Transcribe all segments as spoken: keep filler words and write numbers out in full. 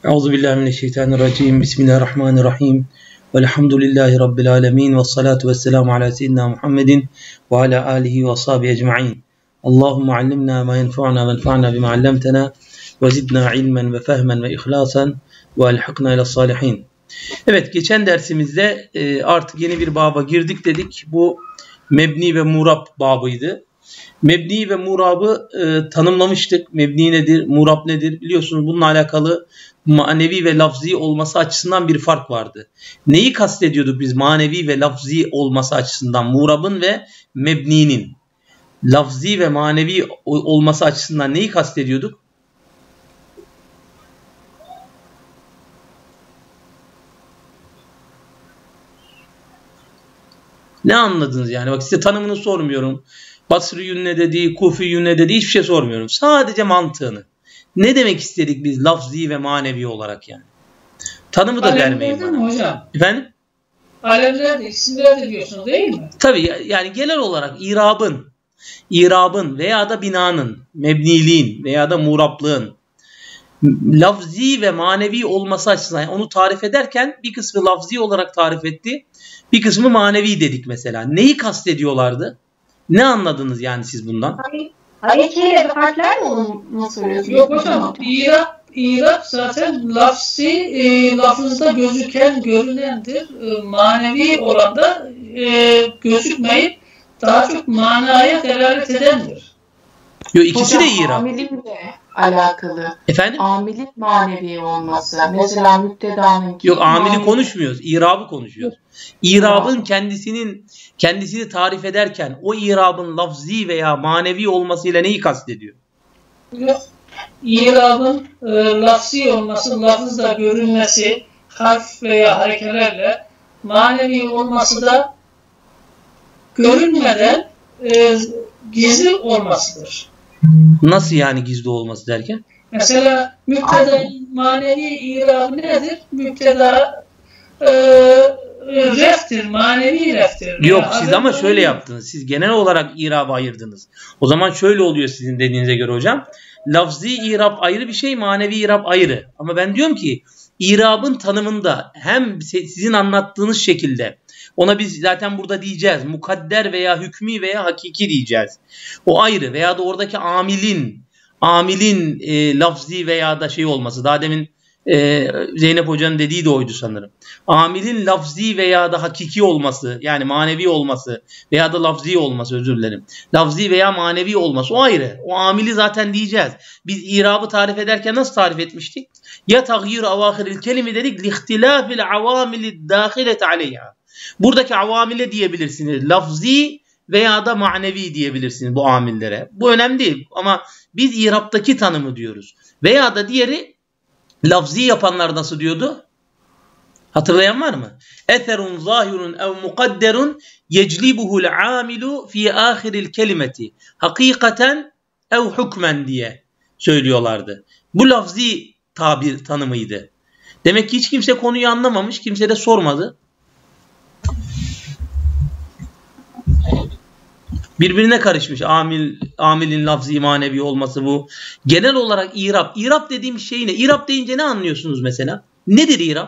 Euzubillahimineşşeytanirracim. Bismillahirrahmanirrahim. Velhamdülillahi Rabbil alemin. Ve salatu ve selamu ala seyyidina Muhammedin ve ala alihi ve sahbihi ecma'in. Allahümme allimna ma yenfa'na ve enfa'na bima allamtena ve zidna ilmen ve fehmen ve ihlasan ve elhikna ile salihin. Evet, geçen dersimizde artık yeni bir baba girdik dedik. Bu mebni ve murab babıydı. Mebni ve murabı e, tanımlamıştık. Mebni nedir, murab nedir? Biliyorsunuz bununla alakalı manevi ve lafzi olması açısından bir fark vardı. Neyi kastediyorduk biz manevi ve lafzi olması açısından? Murabın ve mebninin. Lafzi ve manevi olması açısından neyi kastediyorduk? Ne anladınız yani? Bak size tanımını sormuyorum. Basriyün ne dediği, Kufiyün ne dediği hiçbir şey sormuyorum. Sadece mantığını. Ne demek istedik biz lafzi ve manevi olarak yani? Tanımı da vermeyin bana. Hocam? Efendim? Alemlerde isimler de diyorsunuz değil mi? Tabii yani genel olarak irabın, irabın veya da binanın, mebniliğin veya da murablığın lafzi ve manevi olması açısından yani onu tarif ederken bir kısmı lafzi olarak tarif etti. Bir kısmı manevi dedik mesela. Neyi kastediyorlardı? Ne anladınız yani siz bundan? Harekeyle ve harfler mi onu soruyorsunuz? Yok hocam. İrab, irab zaten lafzi, e, lafızda gözüken, görünendir. E, manevi olan da e, gözükmeyip daha çok manaya delalet edendir. Yok, ikisi hocam, de irab. Amilinle alakalı. Efendim? Amilin manevi olması. Mesela müptedanın. Yok, amili konuşmuyoruz. İrabı konuşuyoruz. İrabın kendisinin kendisini tarif ederken o irabın lafzi veya manevi olmasıyla neyi kastediyor? İrabın e, lafzi olması, lafızda görünmesi, harf veya harekelerle, manevi olması da görünmeden e, gizli olmasıdır. Nasıl yani gizli olması derken? Mesela müpteda manevi irab nedir? Müpteda e, reftir, manevi reftir. Yok, siz ama şöyle yaptınız. Siz genel olarak irabı ayırdınız. O zaman şöyle oluyor sizin dediğinize göre hocam. Lafzi irab ayrı bir şey, manevi irab ayrı. Ama ben diyorum ki irabın tanımında hem sizin anlattığınız şekilde ona biz zaten burada diyeceğiz. Mukadder veya hükmü veya hakiki diyeceğiz. O ayrı veya da oradaki amilin amilin e, lafzi veya da şey olması. Daha demin e, Zeynep Hoca'nın dediği de oydu sanırım. Amilin lafzi veya da hakiki olması, yani manevi olması veya da lafzi olması, özür dilerim. Lafzi veya manevi olması o ayrı. O amili zaten diyeceğiz. Biz irabı tarif ederken nasıl tarif etmiştik? Ya taghyir avahiril kelime dedik. Lihtilafil avamilid dahilet aleyha. Buradaki avamile diyebilirsiniz. Lafzi veya da manevi diyebilirsiniz bu amillere. Bu önemli değil ama biz iraptaki tanımı diyoruz. Veya da diğeri lafzi yapanlar nasıl diyordu? Hatırlayan var mı? Eserun zahirun ev mukadderun yeclibuhul amilu fi ahiril kelimeti hakikaten ev hukmen diye söylüyorlardı. Bu lafzi tabir tanımıydı. Demek ki hiç kimse konuyu anlamamış, kimse de sormadı. Birbirine karışmış. Amil, amilin lafzi manevi olması bu. Genel olarak irab. İrab dediğim şey ne? İrab deyince ne anlıyorsunuz mesela? Nedir irab?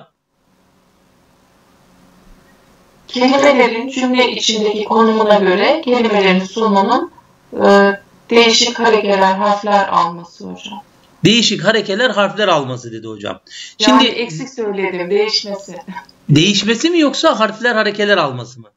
Kelimelerin cümle içindeki konumuna göre kelimelerin sonunun e, değişik harekeler, harfler alması hocam. Değişik harekeler, harfler alması dedi hocam. Şimdi yani Şimdi eksik söyledim, değişmesi. Değişmesi mi yoksa harfler, harekeler alması mı?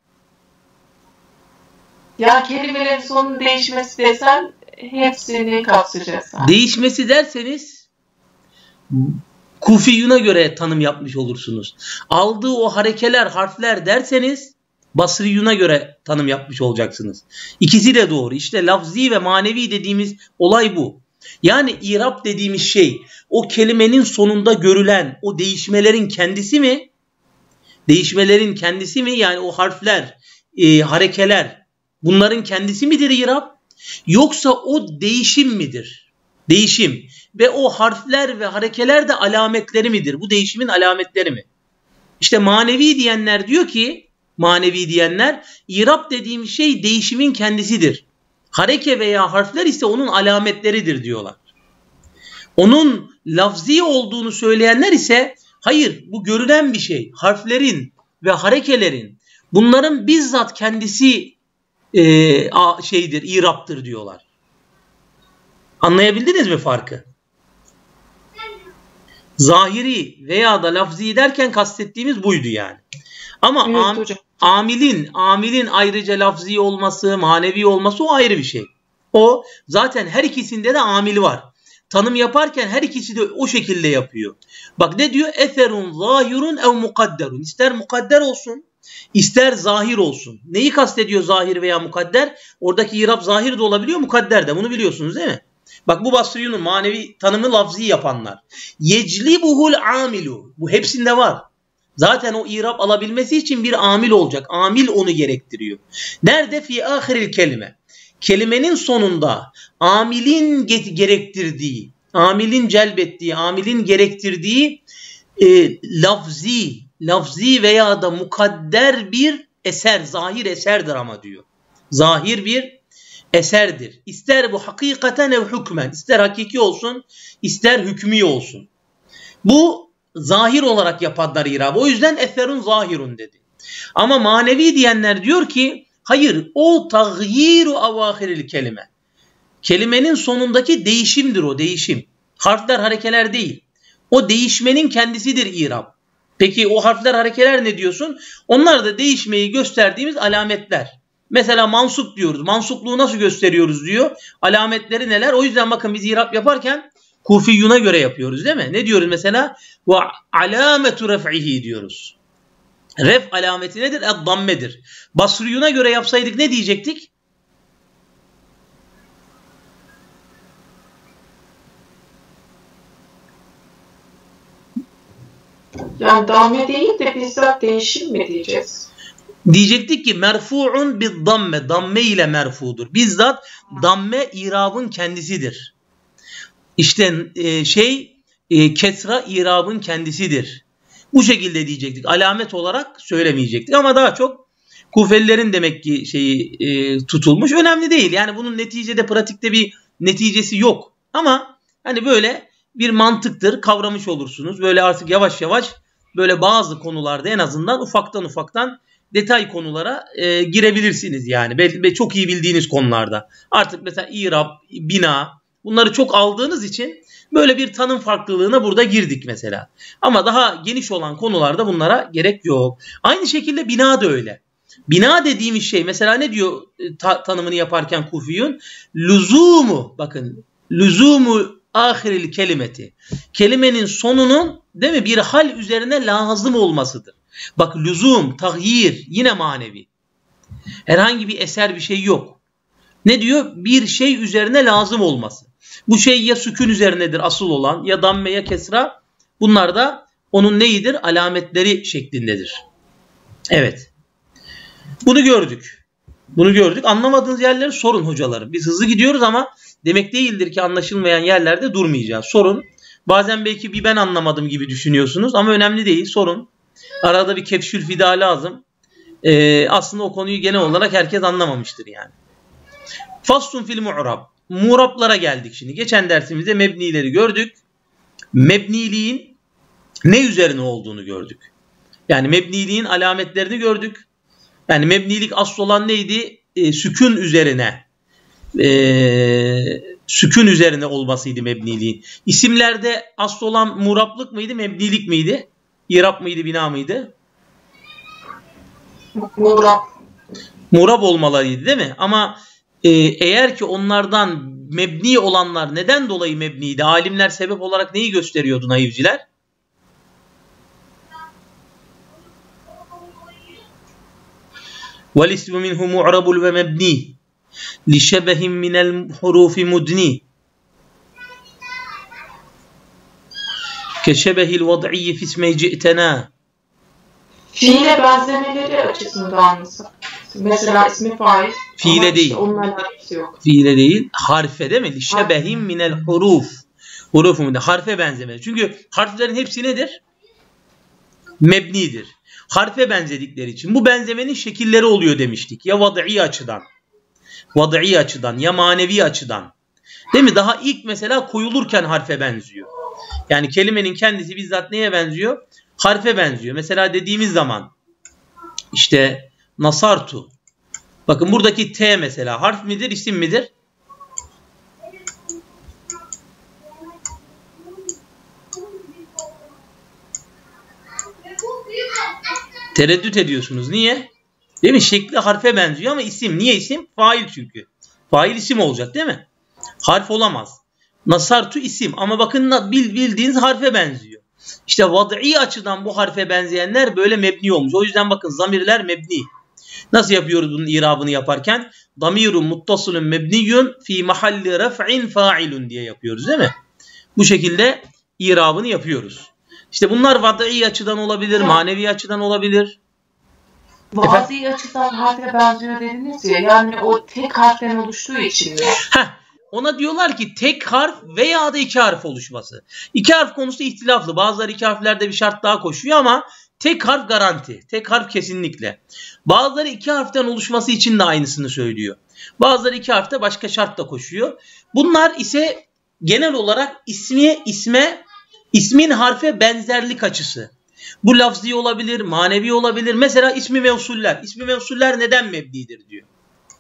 Ya kelimelerin sonunun değişmesi desem hepsini kapsayacağız. Değişmesi derseniz Kufiyuna göre tanım yapmış olursunuz. Aldığı o harekeler, harfler derseniz Basriyuna göre tanım yapmış olacaksınız. İkisi de doğru. İşte lafzi ve manevi dediğimiz olay bu. Yani irab dediğimiz şey o kelimenin sonunda görülen o değişmelerin kendisi mi? Değişmelerin kendisi mi? Yani o harfler, e, harekeler bunların kendisi midir irab? Yoksa o değişim midir? Değişim. Ve o harfler ve harekeler de alametleri midir? Bu değişimin alametleri mi? İşte manevi diyenler diyor ki, manevi diyenler, irab dediğim şey değişimin kendisidir. Hareke veya harfler ise onun alametleridir diyorlar. Onun lafzi olduğunu söyleyenler ise hayır, bu görülen bir şey. Harflerin ve harekelerin, bunların bizzat kendisi e, şeydir, iraptır diyorlar. Anlayabildiniz mi farkı? Zahiri veya da lafzi derken kastettiğimiz buydu yani. Ama Evet, am, amilin, amilin ayrıca lafzi olması, manevi olması o ayrı bir şey. O zaten her ikisinde de amil var. Tanım yaparken her ikisi de o şekilde yapıyor. Bak ne diyor? Eserun zahirun ev mukadderun. İster mukadder olsun, ister zahir olsun. Neyi kastediyor zahir veya mukadder? Oradaki irab zahir de olabiliyor, mukadder de. Bunu biliyorsunuz değil mi? Bak bu Basriyun'un manevi tanımı lafzi yapanlar. Yeclibuhul amilu. Bu hepsinde var. Zaten o irab alabilmesi için bir amil olacak. Amil onu gerektiriyor. Nerede? Fi ahiril kelime. Kelimenin sonunda amilin gerektirdiği, amilin celbettiği, amilin gerektirdiği e, lafzi, lafzi veya da mukadder bir eser, zahir eserdir ama diyor. Zahir bir eserdir. İster bu hakikaten ev hükmen, ister hakiki olsun, ister hükmü olsun. Bu zahir olarak yapanlar irabı. O yüzden eserun zahirun dedi. Ama manevi diyenler diyor ki hayır, o tagyiru avahiril kelime. Kelimenin sonundaki değişimdir o, değişim. Harfler, harekeler değil. O değişmenin kendisidir irab. Peki o harfler, harekeler ne diyorsun? Onlar da değişmeyi gösterdiğimiz alametler. Mesela mansup diyoruz. Mansupluğu nasıl gösteriyoruz diyor. Alametleri neler? O yüzden bakın biz irab yaparken Kufiyyun'a göre yapıyoruz değil mi? Ne diyoruz mesela? Ve alametu ref'ihi diyoruz. Ref alameti nedir? Ed-dammedir. Basriyun'a göre yapsaydık ne diyecektik? Yani damme değil de bizzat değişim mi diyeceğiz? Diyecektik ki merfu'un bid-damme. Damme ile merfudur. Bizzat damme irabın kendisidir. İşte e, şey e, kesra irabın kendisidir. Bu şekilde diyecektik. Alamet olarak söylemeyecektik. Ama daha çok Kufelilerin demek ki şeyi e, tutulmuş. Önemli değil. Yani bunun neticede pratikte bir neticesi yok. Ama hani böyle bir mantıktır. Kavramış olursunuz. Böyle artık yavaş yavaş böyle bazı konularda en azından ufaktan ufaktan detay konulara e, girebilirsiniz yani. Ve çok iyi bildiğiniz konularda. Artık mesela İrab, bina bunları çok aldığınız için böyle bir tanım farklılığına burada girdik mesela. Ama daha geniş olan konularda bunlara gerek yok. Aynı şekilde bina da öyle. Bina dediğimiz şey mesela ne diyor ta tanımını yaparken Kufiyun? Lüzumu, bakın lüzumu ahiril kelimeti. Kelimenin sonunun değil mi bir hal üzerine lazım olmasıdır. Bak lüzum, tagyir yine manevi. Herhangi bir eser bir şey yok. Ne diyor? Bir şey üzerine lazım olması. Bu şey ya sükun üzerinedir asıl olan ya damme ya kesra. Bunlar da onun neyidir? Alametleri şeklindedir. Evet. Bunu gördük. Bunu gördük. Anlamadığınız yerleri sorun hocalarım. Biz hızlı gidiyoruz ama demek değildir ki anlaşılmayan yerlerde durmayacağız. Sorun. Bazen belki bir ben anlamadım gibi düşünüyorsunuz ama önemli değil. Sorun. Arada bir kefşül fida lazım. Ee, aslında o konuyu genel olarak herkes anlamamıştır yani. Faslun fil mu'rab. Mu'rablara geldik şimdi. Geçen dersimizde mebnileri gördük. Mebniliğin ne üzerine olduğunu gördük. Yani mebniliğin alametlerini gördük. Yani mebnilik asıl olan neydi? E, sükun üzerine. E, sükun üzerine olmasıydı mebniliğin. İsimlerde asıl olan mu'rablık mıydı? Mebnilik miydi? İrab mıydı? Bina mıydı? Mu'rab. Mu'rab olmalarıydı değil mi? Ama e, eğer ki onlardan mebni olanlar neden dolayı mebniydi? Alimler sebep olarak neyi gösteriyordu naivciler? وَالْاِسْمُ مِنْهُ مُعْرَبُ وَمَبْنِي لِشَبَهٍ مِنَ الْحُرُوفِ مُدْنِي كَشَبَهِ الْوَضْعِيِّ فِي اسْمَيْ جِئْتَنَا. Fiile benzemeleri açısından mesela ismi fail. Fiile değil. Işte onunla alakası yok. Fiile değil. Harfe değil mi? لِشَبَهٍ مِنَ الْحُرُوفِ. Huruf mu? Harfe benzeme. Çünkü harflerin hepsi nedir? Mebnidir. Harfe benzedikleri için bu benzemenin şekilleri oluyor demiştik. Ya vad'i açıdan, vad'i açıdan ya manevi açıdan. Değil mi? Daha ilk mesela koyulurken harfe benziyor. Yani kelimenin kendisi bizzat neye benziyor? Harfe benziyor. Mesela dediğimiz zaman işte nasartu. Bakın buradaki T mesela harf midir, isim midir? Tereddüt ediyorsunuz. Niye? Değil mi? Şekli harfe benziyor ama isim. Niye isim? Fail çünkü. Fail isim olacak değil mi? Harf olamaz. Nasartu isim ama bakın bildiğiniz harfe benziyor. İşte vad'i açıdan bu harfe benzeyenler böyle mebni olmuş. O yüzden bakın zamirler mebni. Nasıl yapıyoruz bunun irabını yaparken? Damirun muttasilun mebniyun fi mahalli raf'in fa'ilun diye yapıyoruz değil mi? Bu şekilde irabını yapıyoruz. İşte bunlar vad'i açıdan olabilir, manevi açıdan olabilir. Vad'i açıdan harfe benziyor dediniz ya, yani o tek harften oluştuğu için mi? Heh, ona diyorlar ki tek harf veya da iki harf oluşması. İki harf konusu ihtilaflı. Bazıları iki harflerde bir şart daha koşuyor ama tek harf garanti. Tek harf kesinlikle. Bazıları iki harften oluşması için de aynısını söylüyor. Bazıları iki harfte başka şart da koşuyor. Bunlar ise genel olarak ismi, isme, ismin harfe benzerlik açısı. Bu lafzi olabilir, manevi olabilir. Mesela ismi mevsuller. İsmi mevsuller neden mebnidir diyor.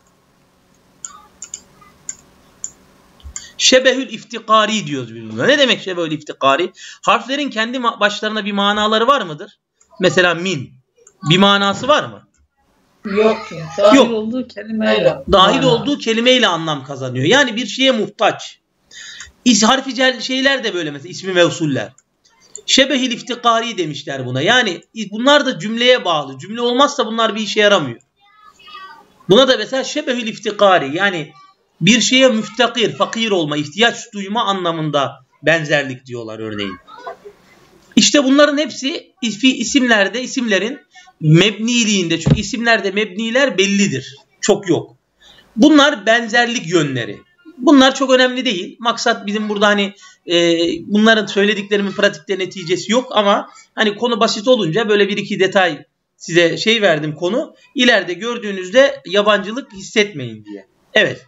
Şebehül iftikari diyoruz biz buna. Ne demek şebehül iftikari? Harflerin kendi başlarına bir manaları var mıdır? Mesela min. Bir manası var mı? Yok. Dahil Yok. olduğu kelimeyle. Dahil mana. olduğu kelimeyle anlam kazanıyor. Yani bir şeye muhtaç. İs, harfi şeyler de böyle mesela ismi mevsuller. Şebehil iftikari demişler buna. Yani bunlar da cümleye bağlı. Cümle olmazsa bunlar bir işe yaramıyor. Buna da mesela şebehil iftikari yani bir şeye müftakir, fakir olma, ihtiyaç duyma anlamında benzerlik diyorlar örneğin. İşte bunların hepsi isimlerde, isimlerin mebniliğinde. Çünkü isimlerde mebniler bellidir. Çok yok. Bunlar benzerlik yönleri. Bunlar çok önemli değil. Maksat bizim burada hani e, bunların söylediklerimin pratikte neticesi yok ama hani konu basit olunca böyle bir iki detay size şey verdim konu. İleride gördüğünüzde yabancılık hissetmeyin diye. Evet.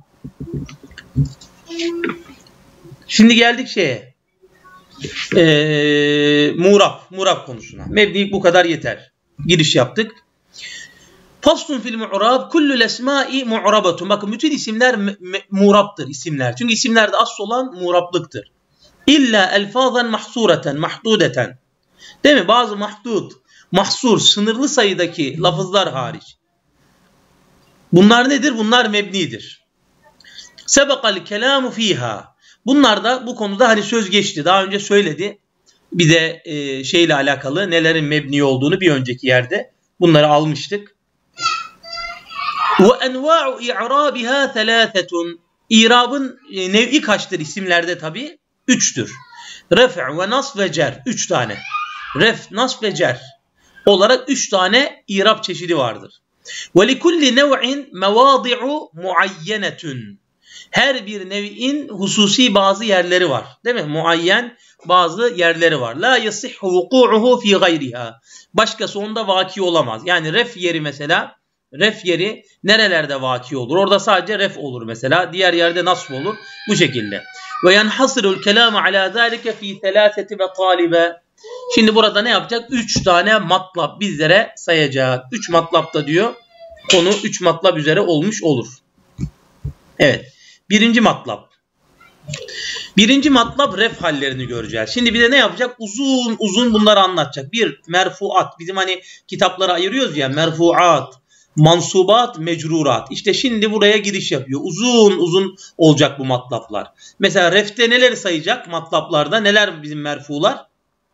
Şimdi geldik şeye. Ee, Muğrab. Muğrab konusuna. Mebni bu kadar yeter. Giriş yaptık. Faslun fil mu'rab kullul esma'i mu'rabatun. Bakın bütün isimler mu'rabtır isimler. Çünkü isimlerde asıl olan mu'rablıktır. İlla elfazan mahsureten, mahdudeten. Değil mi? Bazı mahdud, mahsur, sınırlı sayıdaki lafızlar hariç. Bunlar nedir? Bunlar mebnidir. Sebekal kelamu fiha. Bunlar da bu konuda hani söz geçti. Daha önce söyledi. Bir de e, şeyle alakalı nelerin mebni olduğunu bir önceki yerde bunları almıştık. Ve enva'u i'rabiha thalathatun. İrabın e, nev'i kaçtır isimlerde tabi? Üçtür. Ref' ve nasb ve cer. Üç tane. Ref, nasb ve cer olarak üç tane irab çeşidi vardır. Ve likulli nev'in mevadi'u muayyenetun. Her bir nev'in hususi bazı yerleri var. Değil mi? Muayyen bazı yerleri var. La yasihhu vuku'uhu fi gayriha. Başkası onda vaki olamaz. Yani ref yeri mesela, ref yeri nerelerde vaki olur? Orada sadece ref olur mesela. Diğer yerde nasb olur. Bu şekilde. Ve yenhasirul kelamu ala zalike fi selaseti ve talibe. Şimdi burada ne yapacak? Üç tane matlab bizlere sayacak. Üç matlapta diyor. Konu üç matlab üzere olmuş olur. Evet. Birinci matlab. Birinci matlab ref hallerini göreceğiz. Şimdi bir de ne yapacak? Uzun uzun bunları anlatacak. Bir, merfuat. Bizim hani kitaplara ayırıyoruz ya. Merfuat, mansubat, mecrurat. İşte şimdi buraya giriş yapıyor. Uzun uzun olacak bu matlaplar. Mesela refte neleri sayacak matlaplarda? Neler bizim merfular?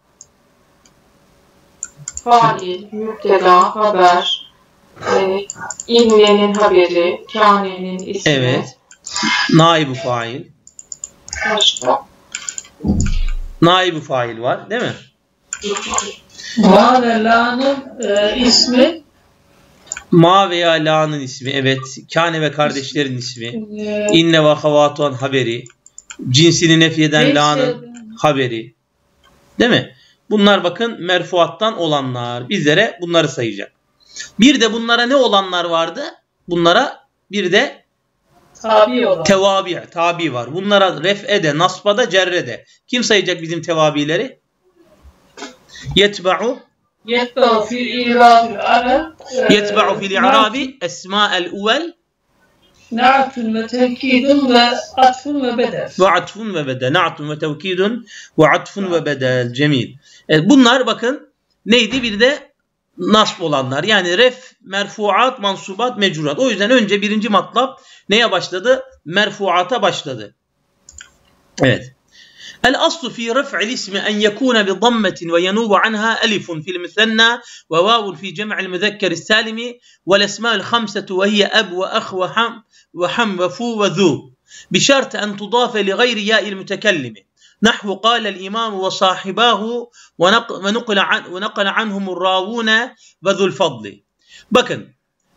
Fail, müpteda, haber, e, innenin haberi, kânenin ismi. Evet. Naib-i fail. Başka? Naib-i fail var değil mi? Ma ve la'nın e, ismi. Ma veya la'nın ismi. Evet. Kâne ve kardeşlerin ismi. E, İnne ve havatuan haberi. Cinsini nefyeden la'nın haberi. Değil mi? Bunlar bakın merfuattan olanlar. Bizlere bunları sayacak. Bir de bunlara ne olanlar vardı? Bunlara bir de Tabi olan. Tevabi, tabi var. Bunlara ref'ede, nasbada, cerrede. Kim sayacak bizim tevabileri? Yetba'u Yetba'u fil i'rabil arab. Yetba'u fil i'rabi esma'el uvel Na'tun ve tevkidun ve atfun ve bedel. Ve atfun ve bedel. Na'tun ve tevkidun ve atfun ve bedel. Cemil. Evet, bunlar bakın neydi? Bir de nasb olanlar. Yani ref, merfuat, mansubat, mecrurat. O yüzden önce birinci matlab neye başladı? Merfuata başladı. Evet. El aslu fi raf'il ismi en yekuna bi dammetin ve yenubu anha elifun fil müsenna ve vavun fi cem'il müzekkeris salimi vel esma'ul hamsetu ve hiye ab ve ah ve ham ve ham ve fu ve zu bi şart en tudafe li gayri ya'il mütekellimi. Nahvu qâle'l imam ve sahibahu ve nakala anhumur ravûne ve zul fadli. Bakın,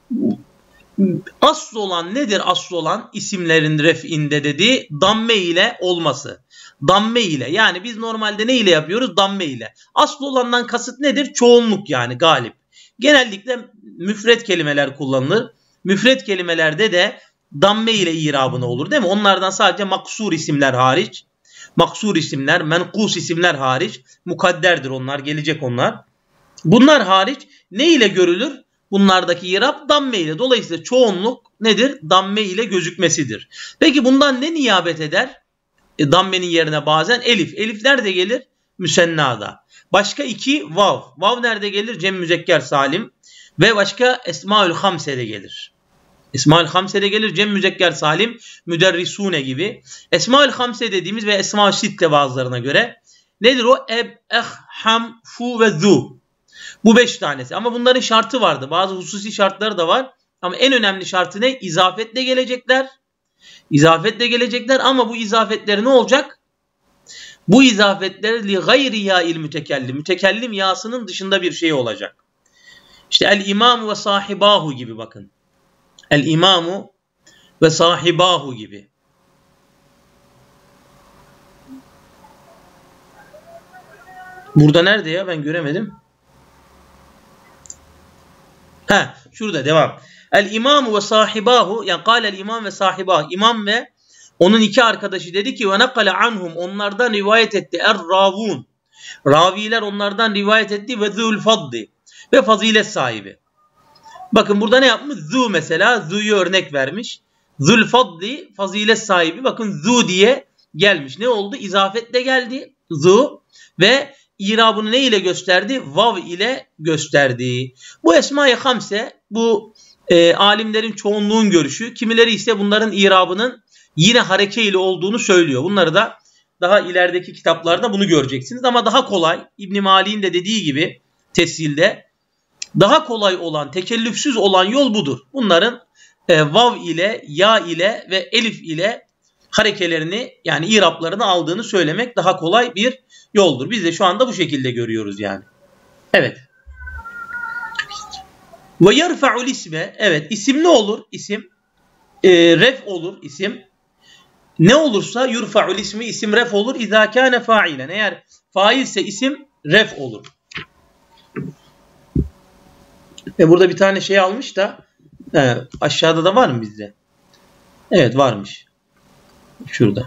asıl olan nedir? Asıl olan isimlerin ref'inde dedi damme ile olması. Damme ile, yani biz normalde ne ile yapıyoruz? Damme ile. Asıl olandan kasıt nedir? Çoğunluk, yani galip. Genellikle müfret kelimeler kullanılır. Müfret kelimelerde de damme ile irabına olur, değil mi? Onlardan sadece maksur isimler hariç. Maksur isimler, menkus isimler hariç. Mukadderdir onlar, gelecek onlar. Bunlar hariç ne ile görülür? Bunlardaki irab damme ile. Dolayısıyla çoğunluk nedir? Damme ile gözükmesidir. Peki bundan ne niyabet eder? E, dammenin yerine bazen elif. Elif nerede gelir? Müsennada. Başka iki vav. Vav nerede gelir? Cem müzekker salim. Ve başka esmaül hamsede gelir. Esmaül hamsede gelir. Cem müzekker salim. Müderrisune gibi. Esmaül hamse dediğimiz ve esmaül sitte bazılarına göre nedir o? Eb, eh, ham, fu ve zu. Bu beş tanesi. Ama bunların şartı vardı. Bazı hususi şartları da var. Ama en önemli şartı ne? İzafetle gelecekler. İzafetle gelecekler ama bu izafetleri ne olacak? Bu izafetler li gayri ya'il mütekellim. Mütekellim yasının dışında bir şey olacak. İşte el imamu ve sahibahu gibi bakın. El imamu ve sahibahu gibi. Burada nerede ya? Ben göremedim. Ha, şurada devam. El imamu ve sahibahu, yani kâlel imam ve sahibahu. İmam ve onun iki arkadaşı dedi ki ve nakale anhum, onlardan rivayet etti. Er ravun. Raviler onlardan rivayet etti ve zul fadli. Ve fazilet sahibi. Bakın burada ne yapmış? Zu mesela. Zu'yu örnek vermiş. Zul fadli, fazilet sahibi. Bakın zu diye gelmiş. Ne oldu? İzafetle geldi. Zu ve İrabını ne ile gösterdi? Vav ile gösterdi. Bu esma-i hamse, bu e, alimlerin çoğunluğun görüşü. Kimileri ise bunların irabının yine hareke ile olduğunu söylüyor. Bunları da daha ilerideki kitaplarda bunu göreceksiniz. Ama daha kolay, İbn Mali'nin de dediği gibi tessilde, daha kolay olan, tekellüfsüz olan yol budur. Bunların e, vav ile, ya ile ve elif ile harekelerini, yani iraplarını aldığını söylemek daha kolay bir yoldur. Biz de şu anda bu şekilde görüyoruz yani. Evet. Ve yerfa'ul isme. Evet, isim ne olur? İsim e, ref olur isim. Ne olursa yurfa'ul ismi, isim ref olur. İzâ kâne fa'ilen. Eğer failse isim ref olur. E burada bir tane şey almış da he, aşağıda da var mı bizde? Evet, varmış. Şurada.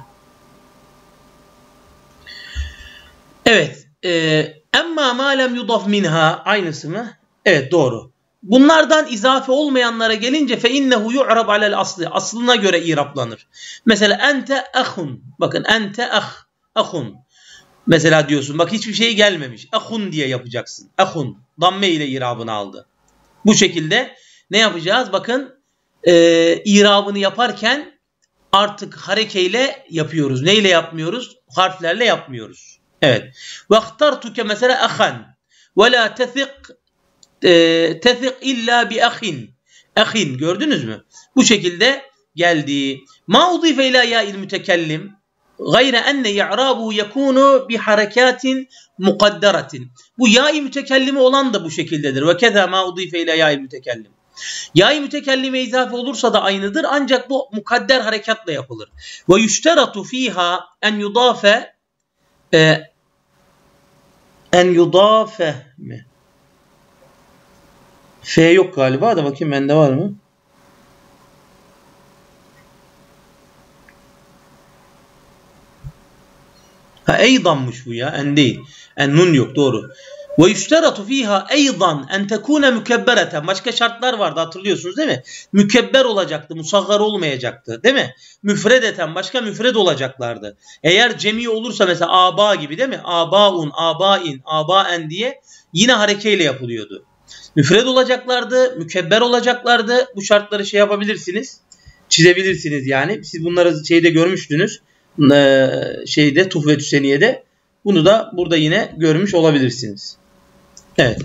Evet. Emma ma lem yudaf minha, aynısı mı? Evet, doğru. Bunlardan izafe olmayanlara gelince fe innehu yu'rab alel asli. Aslına göre iraplanır. Mesela ente ahun. Bakın ente ah. Ahun. Mesela diyorsun. Bak hiçbir şey gelmemiş. Ahun diye yapacaksın. Ahun. Damme ile irabını aldı. Bu şekilde ne yapacağız? Bakın e, irabını yaparken artık harekeyle yapıyoruz. Neyle yapmıyoruz? Harflerle yapmıyoruz. Evet. Vaktartuke mesela ahan. Ve la tethik tethik illa bi ahin. Ahin. Gördünüz mü? Bu şekilde geldi. Ma udife ila ya'il mütekellim gayre enne i'rabu yekunu bi harekatin mukadderatin. Bu ya'i mütekellimi olan da bu şekildedir. Ve keza ma udife ila ya'il mütekellim. Ya'i mütekellime izafe olursa da aynıdır. Ancak bu mukadder harekatla yapılır. Ve yüşteratu fiha en yudafe e, en yudafe mi? F yok galiba da bakayım bende var mı? Ha eydanmış bu ya. En değil. En nun yok. Doğru. Ve yüşteratu fiha eydan en tekune mükebbereten. Başka şartlar vardı hatırlıyorsunuz değil mi? Mükebber olacaktı. Musaggar olmayacaktı. Değil mi? Müfredeten. Başka müfred olacaklardı. Eğer cemi olursa mesela aba gibi değil mi? Abaun, abain, abaen diye yine harekeyle yapılıyordu. Müfred olacaklardı. Mükebber olacaklardı. Bu şartları şey yapabilirsiniz. Çizebilirsiniz yani. Siz bunları şeyde görmüştünüz. Ee, şeyde Tuhfetü Seniye'de. Bunu da burada yine görmüş olabilirsiniz. Evet.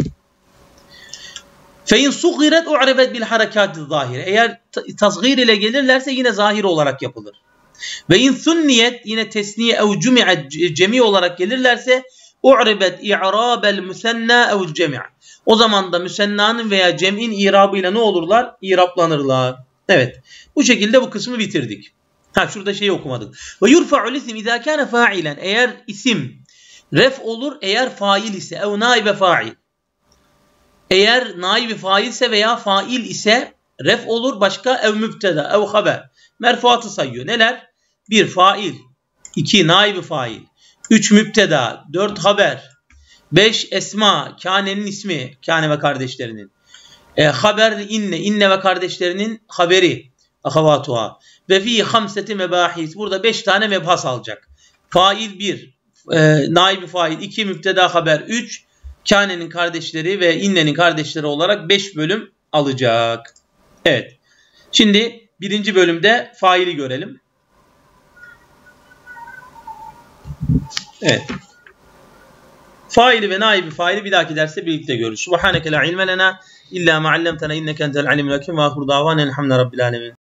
Fein sugiret u'ribet bil harekati zahire. Eğer tasgir ile gelirlerse yine zahir olarak yapılır. Ve in sunniyet yine tesniye ev cumi'at cemi olarak gelirlerse u'ribet i'rabel müsenna ev cemi'. O zaman da müsennanın veya cem'in irabıyla ne olurlar? İraplanırlar. Evet. Bu şekilde bu kısmı bitirdik. Ha şurada şeyi okumadık. Ve yurfa'ul isim izâ kâne fa'ilen. Eğer isim ref olur eğer fail ise ev naibe fa'il. Eğer naibe fail ise veya fail ise ref olur başka ev mübteda ev haber. Merfuatı sayıyor. Neler? bir fail, iki naibe fail, üç mübteda, dört haber, beş esma, kânenin ismi, kâne ve kardeşlerinin. E, haber inne, inne ve kardeşlerinin haberi, ahavatuha. Ve fi hamseti mebahis. Burada beş tane mebhas alacak. Fail bir, e, naibi fail iki, mübteda haber üç, kânenin kardeşleri ve innenin kardeşleri olarak beş bölüm alacak. Evet. Şimdi birinci bölümde faili görelim. Evet. Faili ve naibi faili bir dahaki derste birlikte görürüz. Subhaneke la ilme lena illa ma allamtena inneke entel alimul hakim ve ahir davana elhamdülillahi rabbil alamin.